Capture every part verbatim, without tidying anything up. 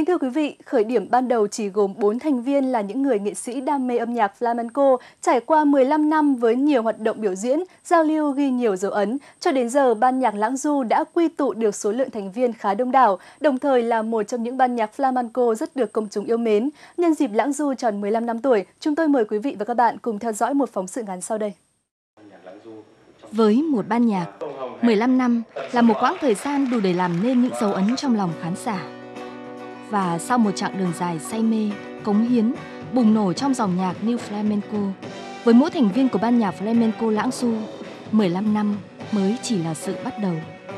thưa quý vị, khởi điểm ban đầu chỉ gồm bốn thành viên là những người nghệ sĩ đam mê âm nhạc flamenco, trải qua mười lăm năm với nhiều hoạt động biểu diễn, giao lưu ghi nhiều dấu ấn. Cho đến giờ, ban nhạc Lãng Du đã quy tụ được số lượng thành viên khá đông đảo, đồng thời là một trong những ban nhạc flamenco rất được công chúng yêu mến. Nhân dịp Lãng Du tròn mười lăm năm tuổi, chúng tôi mời quý vị và các bạn cùng theo dõi một phóng sự ngắn sau đây. Với một ban nhạc, mười lăm năm là một quãng thời gian đủ để làm nên những dấu ấn trong lòng khán giả. Và sau một chặng đường dài say mê, cống hiến, bùng nổ trong dòng nhạc New Flamenco, với mỗi thành viên của ban nhạc Flamenco Lãng Du, mười lăm năm mới chỉ là sự bắt đầu.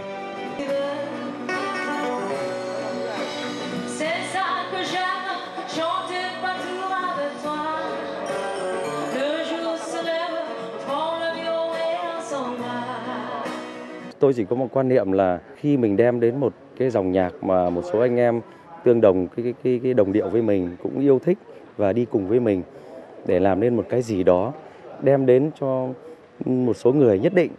Tôi chỉ có một quan niệm là khi mình đem đến một cái dòng nhạc mà một số anh em tương đồng cái, cái, cái, cái đồng điệu với mình, cũng yêu thích và đi cùng với mình để làm nên một cái gì đó, đem đến cho một số người nhất định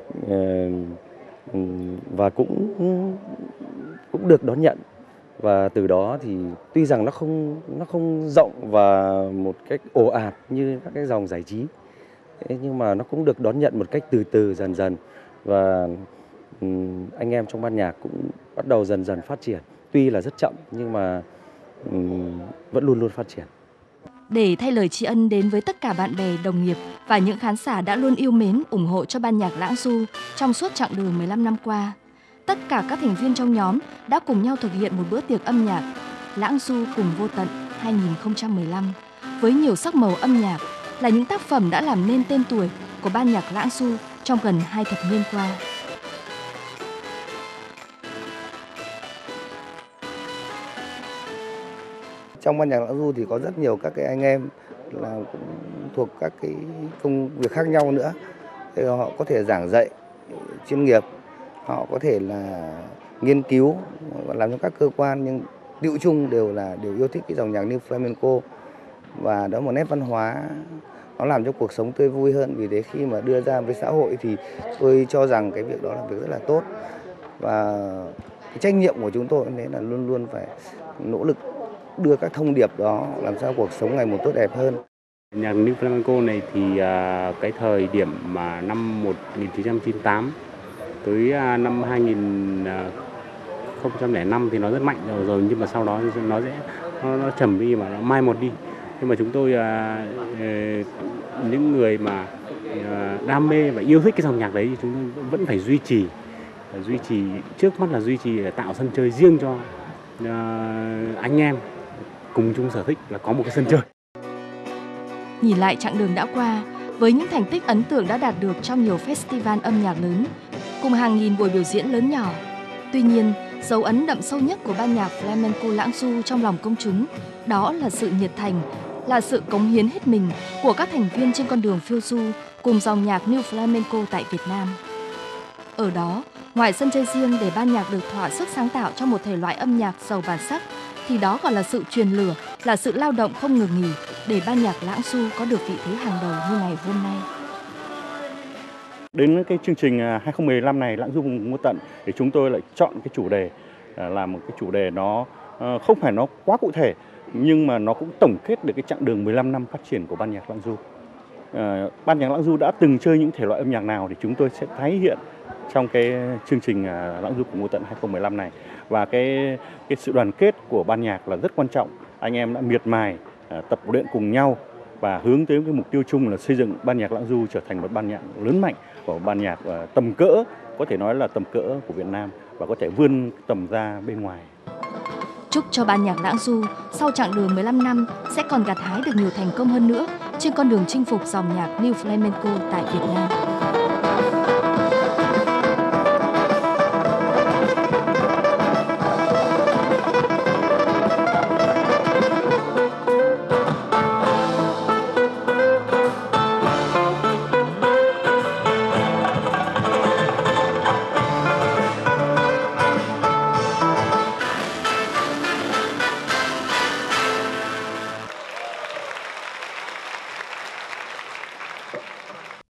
và cũng cũng được đón nhận. Và từ đó thì tuy rằng nó không nó không rộng và một cách ồ ạt như các cái dòng giải trí, nhưng mà nó cũng được đón nhận một cách từ từ dần dần. Và anh em trong ban nhạc cũng bắt đầu dần dần phát triển, tuy là rất chậm nhưng mà vẫn luôn luôn phát triển. Để thay lời tri ân đến với tất cả bạn bè, đồng nghiệp và những khán giả đã luôn yêu mến, ủng hộ cho ban nhạc Lãng Du trong suốt chặng đường mười lăm năm qua, tất cả các thành viên trong nhóm đã cùng nhau thực hiện một bữa tiệc âm nhạc Lãng Du cùng vô tận hai không một lăm với nhiều sắc màu âm nhạc, là những tác phẩm đã làm nên tên tuổi của ban nhạc Lãng Du trong gần hai thập niên qua. Trong ban nhạc Lãng Du thì có rất nhiều các cái anh em là cũng thuộc các cái công việc khác nhau nữa. Thì họ có thể giảng dạy chuyên nghiệp, họ có thể là nghiên cứu, làm cho các cơ quan, nhưng tựu chung đều là đều yêu thích cái dòng nhạc New Flamenco. Và đó là một nét văn hóa, nó làm cho cuộc sống tươi vui hơn. Vì thế khi mà đưa ra với xã hội thì tôi cho rằng cái việc đó là việc rất là tốt. Và cái trách nhiệm của chúng tôi nên là luôn luôn phải nỗ lực đưa các thông điệp đó, làm sao cuộc sống ngày một tốt đẹp hơn. Nhạc New Flamenco này thì uh, cái thời điểm mà năm một nghìn chín trăm chín mươi tám tới uh, năm hai nghìn không lẻ năm thì nó rất mạnh rồi, rồi nhưng mà sau đó nó sẽ nó, nó trầm đi mà nó mai một đi. Nhưng mà chúng tôi uh, uh, những người mà uh, đam mê và yêu thích cái dòng nhạc đấy thì chúng tôi vẫn phải duy trì duy trì trước mắt là duy trì để tạo sân chơi riêng cho uh, anh em cùng chung sở thích là có một cái sân chơi. Nhìn lại chặng đường đã qua, với những thành tích ấn tượng đã đạt được trong nhiều festival âm nhạc lớn, cùng hàng nghìn buổi biểu diễn lớn nhỏ. Tuy nhiên, dấu ấn đậm sâu nhất của ban nhạc Flamenco Lãng Du trong lòng công chúng, đó là sự nhiệt thành, là sự cống hiến hết mình của các thành viên trên con đường phiêu du cùng dòng nhạc New Flamenco tại Việt Nam. Ở đó, ngoài sân chơi riêng để ban nhạc được thỏa sức sáng tạo trong một thể loại âm nhạc giàu bản sắc, thì đó còn là sự truyền lửa, là sự lao động không ngừng nghỉ để ban nhạc Lãng Du có được vị thế hàng đầu như ngày hôm nay. Đến cái chương trình hai không một lăm này, Lãng Du cùng vô tận, thì chúng tôi lại chọn cái chủ đề là một cái chủ đề nó không phải nó quá cụ thể, nhưng mà nó cũng tổng kết được cái chặng đường mười lăm năm phát triển của ban nhạc Lãng Du. Ban nhạc Lãng Du đã từng chơi những thể loại âm nhạc nào thì chúng tôi sẽ tái hiện trong cái chương trình Lãng Du cùng vô tận hai không một lăm này. Và cái cái sự đoàn kết của ban nhạc là rất quan trọng. Anh em đã miệt mài tập luyện cùng nhau và hướng tới cái mục tiêu chung là xây dựng ban nhạc Lãng Du trở thành một ban nhạc lớn mạnh, của ban nhạc tầm cỡ, có thể nói là tầm cỡ của Việt Nam và có thể vươn tầm ra bên ngoài. Chúc cho ban nhạc Lãng Du sau chặng đường mười lăm năm sẽ còn gặt hái được nhiều thành công hơn nữa trên con đường chinh phục dòng nhạc New Flamenco tại Việt Nam.